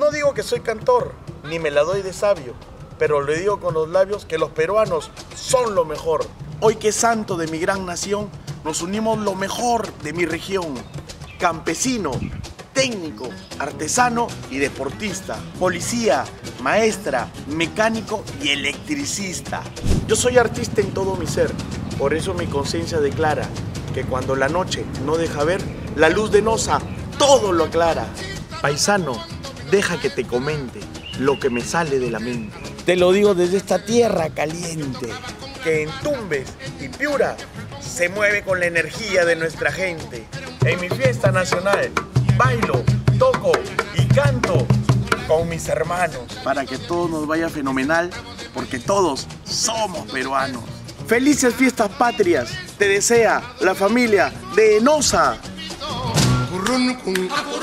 No digo que soy cantor, ni me la doy de sabio, pero le digo con los labios que los peruanos son lo mejor. Hoy que es santo de mi gran nación, nos unimos lo mejor de mi región. Campesino, técnico, artesano y deportista, policía, maestra, mecánico y electricista. Yo soy artista en todo mi ser, por eso mi conciencia declara que cuando la noche no deja ver, la luz de Nosa todo lo aclara. Paisano, deja que te comente lo que me sale de la mente. Te lo digo desde esta tierra caliente, que en Tumbes y Piura se mueve con la energía de nuestra gente. En mi fiesta nacional bailo, toco y canto con mis hermanos para que todo nos vaya fenomenal, porque todos somos peruanos. Felices fiestas patrias te desea la familia de Nosa.